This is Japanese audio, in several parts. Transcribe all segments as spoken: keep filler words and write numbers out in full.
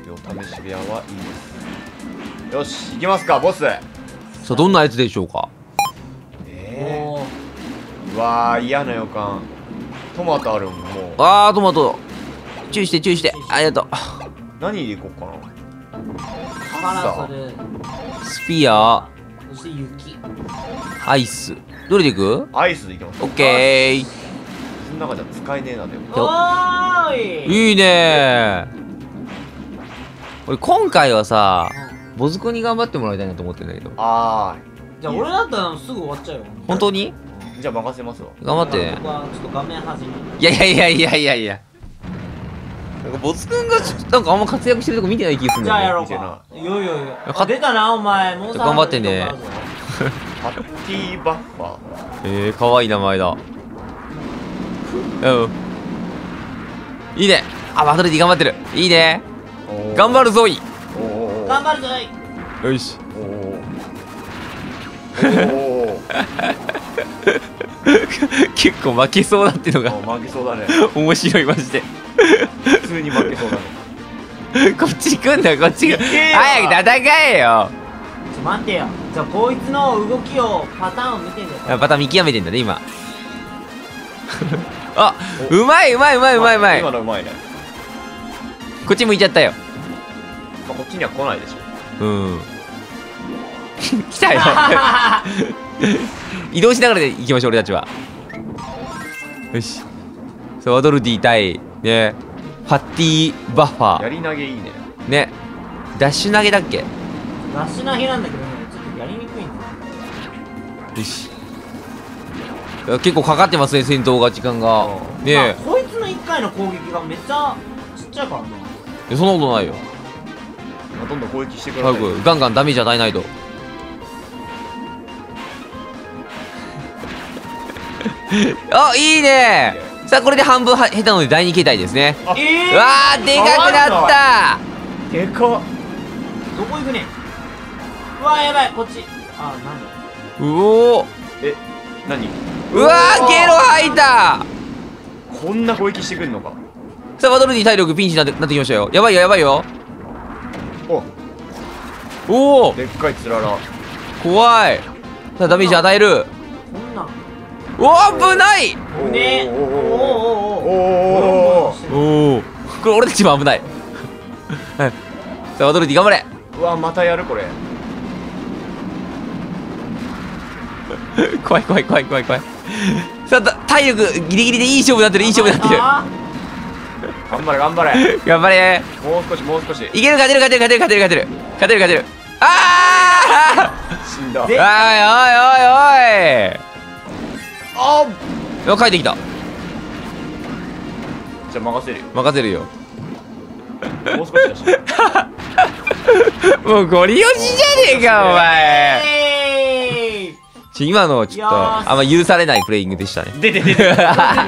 業試し部屋はいいです。よし、行きますか、ボス。 さあ、どんなやつでしょうか。 えおーー、うわー、嫌な予感。トマトあるもん、もう。 あー、トマト。注意して、注意して。ありがとう。 何でいこうかな。 パラソル、 スピア、 そして雪。 アイス。どれでいく？ アイスでいきます。 オッケー。 その中じゃ使えねえな、でも。 おーい。 いいねー。俺、今回はさ、ボズクに頑張ってもらいたいなと思ってんだけど。 あじゃあ俺だったらすぐ終わっちゃうよ。 本当に？ ー、じゃあ任せますわ。 頑張ってね。 僕はちょっと画面端に。 いやいやいやいやいやいや。なんかボズくんがちょっとなんかあんま活躍してるとこ見てない気がするんじゃあだよね。 やろうか。いよいよいよ。 かあ出たなお前。モンスター頑張ってねハンターとかあるぞパッティーバッファー。 えー、かわいい名前だ。うん。いいね。あ、バトルディ頑張ってる。いいね。頑張るぞい。 おお頑張るぞい。 よし。 おおお結構負けそうだってのがお負けそうだね。 面白いマジで。 普通に負けそうだね。 こっち来んだよこっちが。 行けよ早く戦えよ。 ちょ待ってよ。じゃあこいつの動きをパターンを見てんだよ。 あパターン見極めてんだね今。あ、うまいうまいうまいうまいうまい。 今のうまいね。 こっち向いちゃったよ。 まあ、こっちには来ないでしょ。 うん来たよ移動しながらで行きましょう俺たちは。よし。そうワドルディ対ねファッティバッファやり投げいいね。 ーねダッシュ投げだっけ。 ラッシュ投げなんだけどね、ちょっとやりにくいんだよ。 よし。いや結構かかってますね戦闘が時間がうんねえ。 まあこいつのいっかいの攻撃がめっちゃちっちゃいからな。 いやそんなことないよ。 まあ、どんどん攻撃してくだ早さい。 くガンガンダメージ与えないとあいいね。さあこれで半分は下手なのでだいに形態ですね。 あえうわーでかくなったでかっ。 どこ行くねん。うわやばいこっち。あなんだ。 うおーえ、何うわーゲロ吐いた。 こんな攻撃してくんのか。 さあバトルディ体力ピンチになってなってきましたよ。やばいよやばいよ。 お、 おおでっかいつらら。 怖い。さあダメージ与える。 こんなんおお危ない。 うねえ。おーおーおーおーおおこれ俺たちも危ないはいさあバトルディ頑張れ。 うわ、またやるこれ。 怖い怖い怖い怖い怖いさあた体力ギリギリでいい勝負になってるいい勝負になってる。 あ頑張れ頑張れ。 頑張れもう少しもう少し。 いける勝てる勝てる勝てる勝てる勝てる勝てる勝てる。あ死んだ。 ーでおいおいおいおいああ帰ってきた。 じゃあ任せるよ。 任せるよ。 もう少しだし。 もうゴリ押しじゃねえかお前。 えーいちょ今のちょっとよーしあんま許されないプレイングでしたね。 でででででででで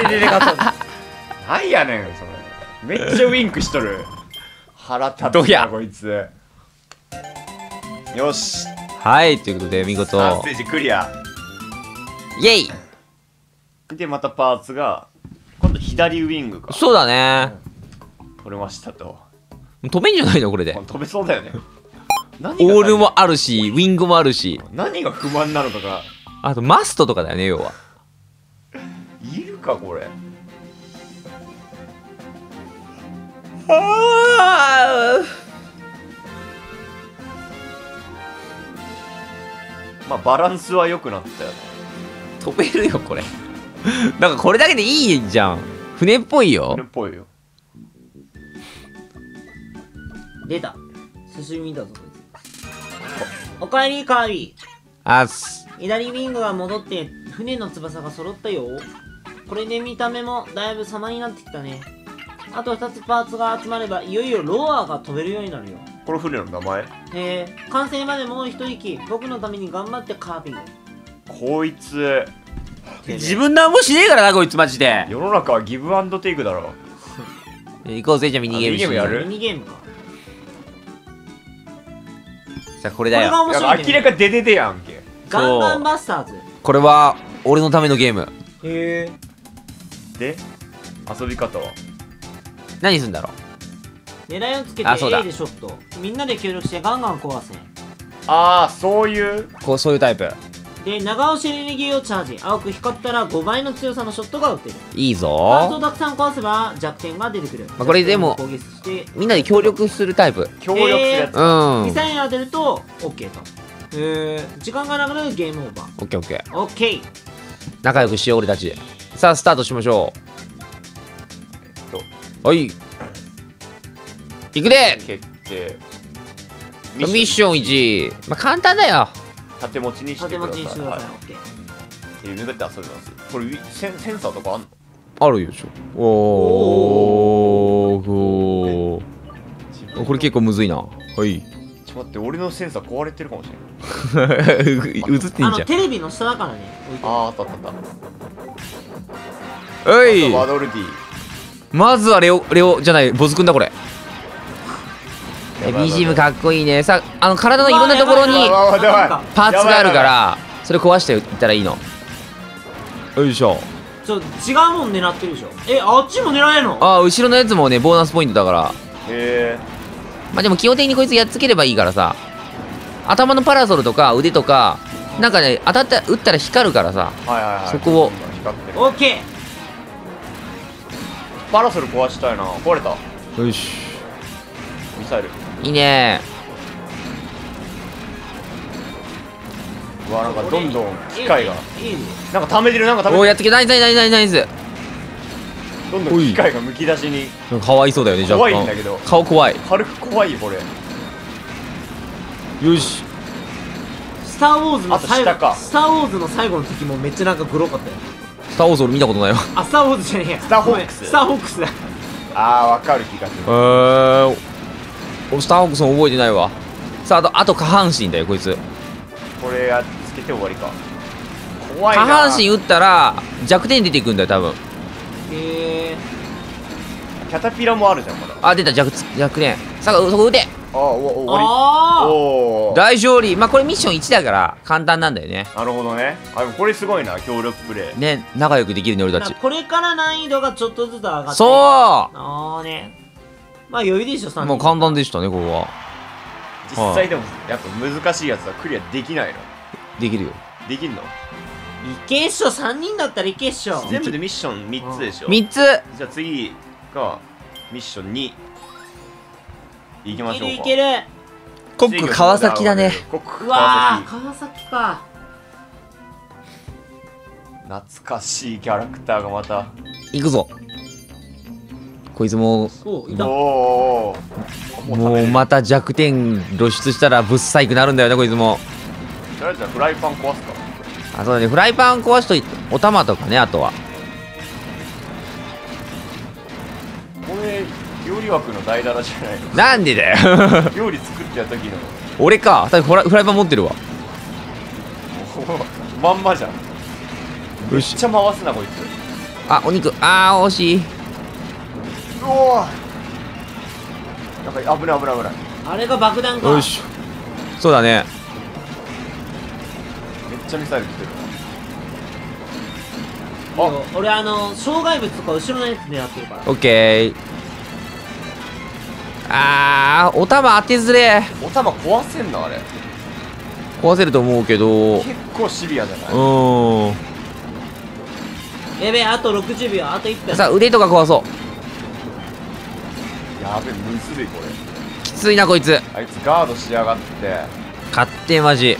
なんやねんそれ。めっちゃウィンクしとる。腹立つなどやこいつ。よし、 はいということで見事さんステージクリア。 イェイ。 でまたパーツが今度左ウィングがそうだね。 取れましたと。 飛べんじゃないのこれで。 飛べそうだよね。何オがールもあるしウィングもあるし何が不満なのかがあとマストとかだよね要は。 いるかこれ。 あまあバランスは良くなったよね。 飛べるよこれなんかこれだけでいいじゃん。船っぽいよこれっ。ぽいよ。 出た。寿司見たぞこいつ。おかえりカービあっす。 ィ。左ウィングが戻って船の翼が揃ったよ。これで見た目もだいぶ様になってきたね。あとふたつパーツが集まればいよいよロアが飛べるようになるよ。 この船の名前。 へえ、完成までもう一息。僕のために頑張ってカービィ。 こいつ自分なんもしねえからなこいつマジで。 世の中はギブアンドテイクだろ。 行こうぜじゃあミニゲームしよう。 あミニゲームやるミニゲームか。 さあこれだこれがよ。 面白いね。 明らかデデデやんけ。 ガンガンバスターズ。へこれは俺のためのゲーム。 え。 で遊び方は何すんだろ狙いをつけてあそうだ A でショット。みんなで協力してガンガン壊せ。 ああそういう。 こうそういうタイプ。 で、長押しエネルギーをチャージ。青く光ったらごばいの強さのショットが打てる。 いいパーツをぞ。 たくさん壊せば弱点が出てくる。 まあこれでも弱点を攻撃してみんなで協力するタイプ。 協力するやつ、 うん。 ミサイル当てると OK と。えー、時間がなくなるゲームオーバー。 オッケーオッケー。 オッケー。 仲良くしよう俺たち。さあスタートしましょとう。はい。いくで。 決定。 ミッションいち。まあ簡単だよ。 縦持ちにして縦持ください。 ちにしてください。 はいオッケー。 えー、めぐって遊びます。これウィセンセンサーとかあんの？ あるよしょ。おーおー。これ結構むずいな。はい。 ちょっと待って、俺のセンサー壊れてるかもしれない。 映ってんあのじゃん。 テレビの下だからね。置いてる。 ああ、あったあったあった。 おい。 ワドルディ。 まずはレオレオじゃないボズくんだこれ。 やばいビージーエム かっこいいね。さあの体のいろんなところにやばいやばいやばいパーツがあるからそれ壊していったらいいの。よいしょ。 ちょ、違うもん狙ってるでしょ。え、あっちも狙えんの？ ああ後ろのやつもねボーナスポイントだから。 へえ。 まあでも基本的にこいつやっつければいいからさ。頭のパラソルとか腕とかなんかね当たった打ったら光るからさ。 はいはいはい。 そこを光ってる。 オッケー。 パラソル壊したいな。壊れた。 よし。 ミサイル。 いいね。 うわ、なんかどんどん機械が。 いいね。 なんか溜めてる、なんか溜めてる。 おおやっつけナイスナイスナイスナイスナイス。 どんどん機械がむき出しに。 なんかかわいそうだよね若干。 怖いんだけど顔怖い。 軽く怖いよ、これ。 よし。 スター・ウォーズの最後あと下かスター・ウォーズの最後の敵もめっちゃなんかグロかったよ。 スター・ウォーズ俺見たことないわ。 あ、スター・ウォーズじゃねえや。 スターホークスごめんスター・ホークスだ。 あー、わかる気がする。 えー、おスター・ホークスも覚えてないわ。さああとあと下半身だよこいつ。 これやっつけて終わりか。怖い下な。 半身打ったら弱点出ていくんだよ多分。 へえ。 キャタピラもあるじゃん、まだ。 あ出た弱弱点。さあそこ打て。 あー、お終わり。 ああ。 おー。 大勝利。まあこれミッションいちだから簡単なんだよね。 なるほどね。あ、でもこれすごいな、協力プレイ。 ね仲良くできるね俺たち。 これから難易度がちょっとずつ上がって。う。 そああね。まあ余裕でしょ、さんにん。 うもう簡単でしたねここは。 実際でも、やっぱ難しいやつはクリアできないの。 できるよ。 できんの？ いけっしょ、さんにんだったらいけっしょ。 全部でミッションみっつでしょ。 みっつ。 じゃあ次がミッションにいきましょうか。 いけるいける。 コック川崎だね。 コックうわ川ー、川崎か。 崎。懐かしいキャラクターがまた。 行くぞ。こいつもお、いた。 おー。 もうまた弱点露出したらぶっ細くなるんだよねこいつも。 とりあえずはフライパン壊すか。 あそうだねフライパン壊しといてお玉とかねあとは。 これ料理枠の代打じゃないの？ なんでだよ料理作ってた時の俺か多分フラフライパン持ってるわ。 まんまじゃん。めよしっちゃ回すなこいつ。 あお肉あー惜しい。 うおー。なんか危ない危ない危ない。 あれが爆弾か。 よしそうだね。 めっちゃミサイル来てる。 いいよ俺あの障害物とか後ろのやつ狙ってるから。 オッケー。あーお玉当てずれ。 お玉壊せんのあれ。 壊せると思うけど。う結構シビアじゃない？ ーん。 やべえ、あとろくじゅうびょう、あといっぷん。 さあ腕とか壊そう。 やべえ、むずいこれ。 きついなこいつ。 あいつガードしやがって。よ勝手マジ。 し。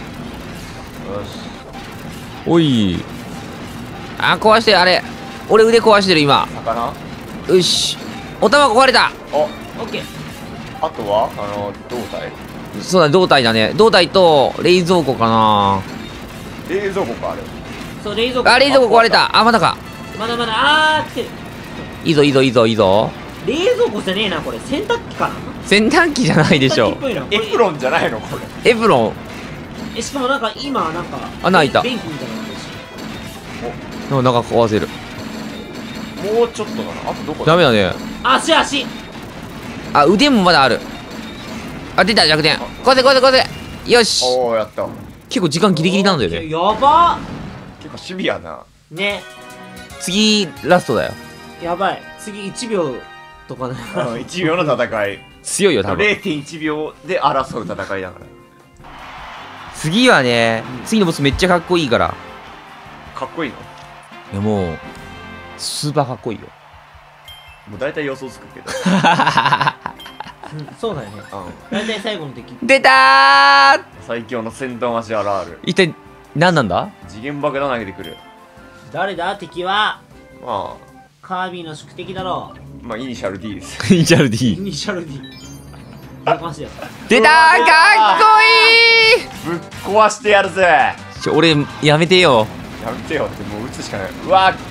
おいあ壊してあれ俺腕壊してる今。 魚？ よしお玉壊れた。 お、 オッケー。 あとはあの胴体。 そうだ胴体だね。胴体と冷蔵庫かな。 冷蔵庫かあれ。 そう、冷蔵庫。 あ冷蔵庫壊れた。あまだか。 まだまだ、あー来てる。 いいぞいいぞいいぞいいぞ。 冷蔵庫じゃねえな、これ。洗濯機かな。 洗濯機じゃないでしょ洗濯機っぽいな。これエプロンじゃないのこれ。 エプロン。 え、しかもなんか今、なんか。 穴開いた便器みたいなのあるし。 なんか壊せる。 もうちょっとだな。あとどこだ？ ダメだね。 足、足。 あ腕もまだある。あ出た弱点。壊せ壊せ壊せ。よしおお、やった。 結構時間ギリギリなんだよね。 やば結構シビアな。 ね。 次ラストだよ。 やばい。次いちびょうとかね。 うんいちびょうの戦い。 強いよ多分。 れいてんいちびょうで争う戦いだから。 次はね、次のボスめっちゃかっこいいから。 かっこいいの？ いやもうスーパーかっこいいよ。 もう大体予想つくけど。 うんそうだよね。 うん大体最後の敵。 出たー。 最強の戦闘マシ アールアール。 一体何なんだ？ 次元爆弾投げてくる。 誰だ敵はまカービィの宿敵だろあ、まあイニシャル D です。 イニシャルう。イ D。 ニシャル D。やかましいやつ。 出たー、かっこいい。 ぶっ壊してやるぜ。やちょ俺やめてよ。 めてよってもう撃つしかない。うわよし。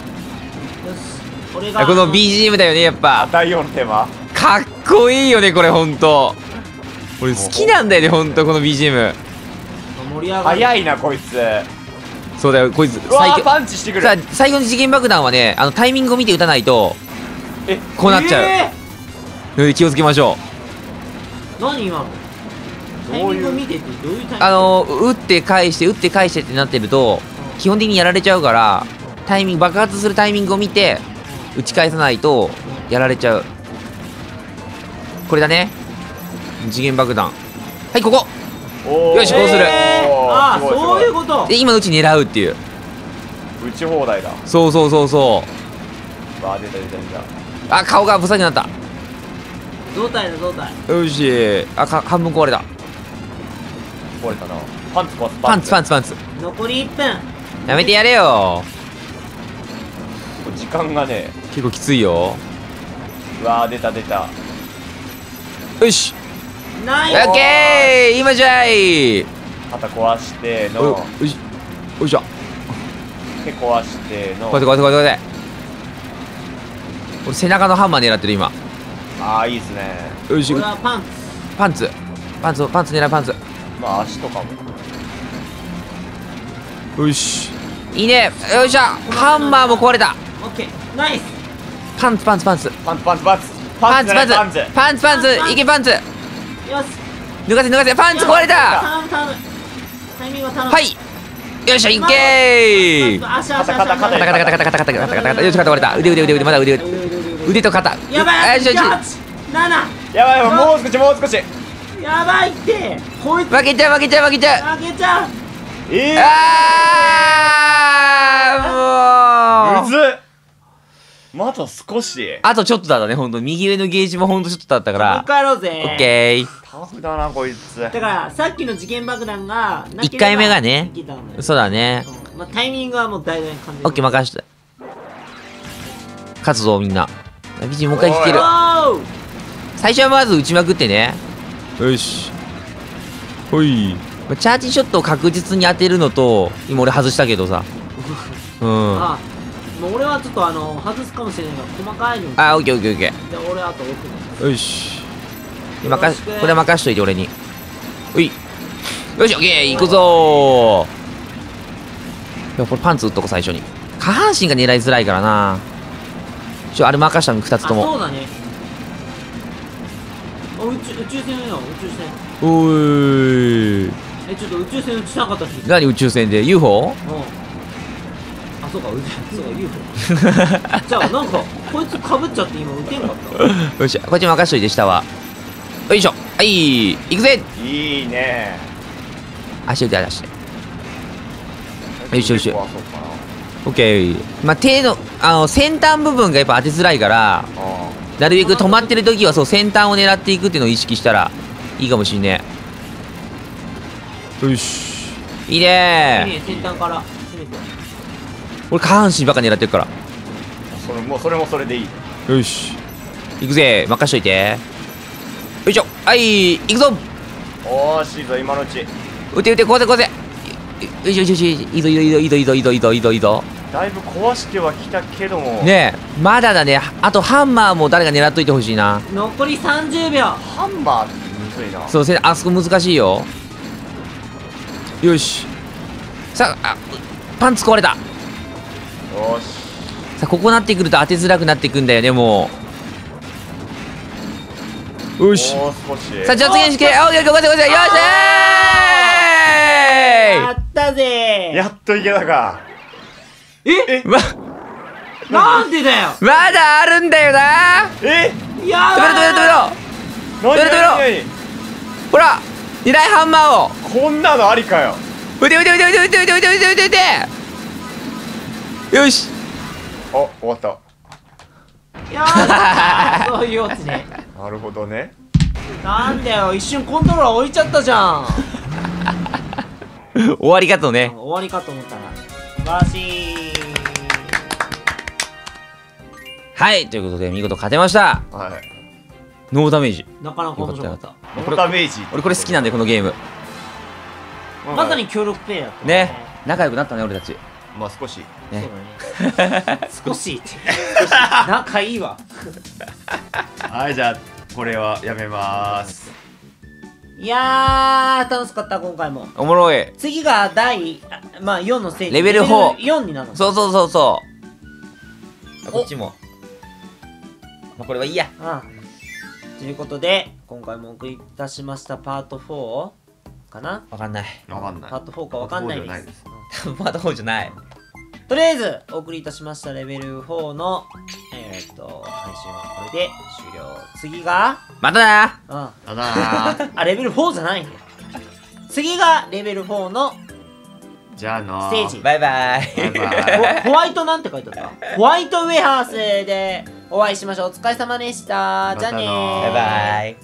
俺がこの ビージーエム だよねやっぱ。 第よんテーマ。 かっこいいよねこれほんと。俺好きなんだよねほんとこの ビージーエム。 盛り上がる。 早いなこいつ。 そうだよこいつうわー最強。 パンチしてくる。 さあ最後の次元爆弾はねあのタイミングを見て撃たないとえこうなっちゃう、 えので気をつけましょう。 ー何今のタイミング見てってどういうタイミング？ あの撃って返して撃って返してってなってると基本的にやられちゃうからタイミング爆発するタイミングを見て打ち返さないとやられちゃう。これだね次元爆弾。はいここおーよしこうするえーああすごいすごそういうこと。 で今のうち狙うっていう。 撃ち放題だ。 そうそうそうそうわあ出た出た出た。 あ顔がブサになった。 胴体だ胴体。 よしあか半分壊れた。 壊れたな。パンツ壊すパンツパンンツパンツ残りいっぷん。 やめてやれよ。 ツ。時間がね。 結構きついよ。 うわあ出た出た。 よしオナイス。 ッケー今じゃい。 肩壊しておよの。 しよいしょ手壊しての。 こうやってこうやってこうやってこうやって俺背中のハンマー狙ってる今。 ああいいっすね。 よし俺はパンツ。 パンツパンツパンツ狙うパンツ。 まあ足とかも。 よしいいねよいしょハンマーも壊れた。 オッケーナイス。 パンツパンツパンツパンツパンツパンツパンツパンツパンツパンツパンツいけパンツよし。 脱がせ脱がせパンツ壊れた。 頼む頼む。タイミングを頼む。 はいよっしゃいけー。 足足足足。 肩肩肩カタカタカタカタカタカタカタカタカタよし肩割れた。腕腕腕腕まだ腕腕腕と肩。 やばい。 よしよしはち、なな。 やばいやばいもう少しもう少し。 やばいって。こいつ負けちゃう負けちゃう負けちゃう。 負けちゃう。 ええあーもうむずっ。まだ少し。 あとちょっとだったねほんと右上のゲージもほんとちょっとだったかもうら一回やろうぜ。 オッケー。 タフだなこいつ。 だからさっきの次元爆弾がなければ一回目がねいけたのよ。 そうだねうんまあタイミングはもう大体完全に。 オッケー任して勝つぞみんな。ビジもう一回来てる。 おー最初はまず打ちまくってね。よしほいチャージショットを確実に当てるのと今俺外したけどさうんああ、もう俺はちょっとあの外すかもしれないから細かいのに。 オッケーオッケーオッケで俺あと奥の。 ーよし今かよろしくこれ任しといて俺にほいよしオッケー行くぞー。いやこれパンツ打っとこ最初に下半身が狙いづらいからな。ちょあれ任したのふたつあ、 とも。 そうだね。あ、宇宙宇宙船よ宇宙船。 おーいえ、ちょっと宇宙船撃ちなかったし。 何宇宙船で ユーフォー？ うん。あ、そうか、うそうか、ユーフォー。じゃあ、なんか、こいつかぶっちゃって今撃てんかった。 よしこっち任しといて下はよいしょはい行くぜ。 いいね。 足腕出してよしよし壊そうかな。 オッケー。まあ手のあの先端部分がやっぱ当てづらいからあなるべく止まってる時はそう先端を狙っていくっていうのを意識したらいいかもしんねえ。よしいいいいねね、先端から攻めて。 俺下半身ばっか狙ってるからあそれもそれもそれでいい。 よし行くぜ任しといてよいしょはい行くぞおーしいぞ今のうち。 撃て撃てこうぜこうぜよしよしよしいいぞいいぞいいぞいいぞいいぞいいぞいいぞいいぞだいぶ壊してはきたけども。 ねえまだだねあとハンマーも誰か狙っといてほしいな。 残りさんじゅうびょう。 ハンマーってむずいな。 そうせあそこ難しいよ。よしさああパンツ壊れた。 よし。 さあここなってくると当てづらくなってくんだよねもう。よしもう少し。 さあ実現式おいよしよしよしよしやったぜー。 やっといけたか。 えうわなんでだよ。 まだあるんだよな。 えや止めろ止めろ止めろ。 何止めろ止めろ何ほら二大ハンマーを何こんなのありかよ。 撃て撃て撃て撃て撃て撃て撃て撃て撃て。よし。 あ、終わった。 やだそういうオチね。 なるほどね。 なんだよ、一瞬コントローラー置いちゃったじゃん。 終わりかとね。 終わりかと思ったら素晴らしい。 はいということで見事勝てました。 はい。 ノーダメージ。 なかなか面白かった。 これダメージ。 俺これ好きなんでこのゲームまさに協力プレイヤーだったね。仲良くなったね俺たちまあ少し。 ね。 そうだね。少しって仲いいわ。 はい、じゃあこれはやめます。 いやー楽しかった今回も。 おもろい。 次が第あまあよんのステージ、 レベルフォーよんになるの。 そうそうそうそうあこっちもまあこれはいいや。 うんということで今回もお送りいたしましたパートフォーかな。 わかんない。 わかんない。 パートフォーかわかんないです。 パートフォーじゃないです多分まだ方じゃない。 とりあえずお送りいたしましたレベルフォーのえー、っと配信はこれで終了。次がまたな。 うんあだなレベルフォーじゃないね。次がレベルフォーのじゃあなステージ。 バイバイ。 バイバイ。 ホホワイトなんて書いてあったホワイトウェハースでお会いしましょう。お疲れ様でした。じゃあねー。 バイバイ。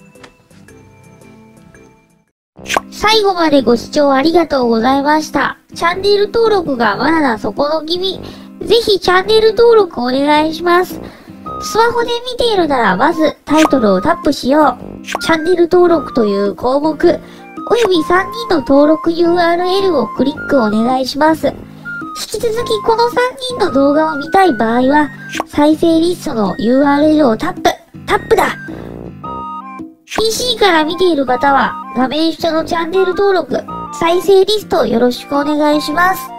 最後までご視聴ありがとうございました。チャンネル登録がまだだそこの君。ぜひチャンネル登録お願いします。スマホで見ているならまずタイトルをタップしよう。チャンネル登録という項目、およびさんにんの登録 ユーアールエル をクリックお願いします。引き続きこのさんにんの動画を見たい場合は、再生リストの ユーアールエル をタップ、タップだ。ピーシー から見ている方は、画面下のチャンネル登録、再生リストをよろしくお願いします。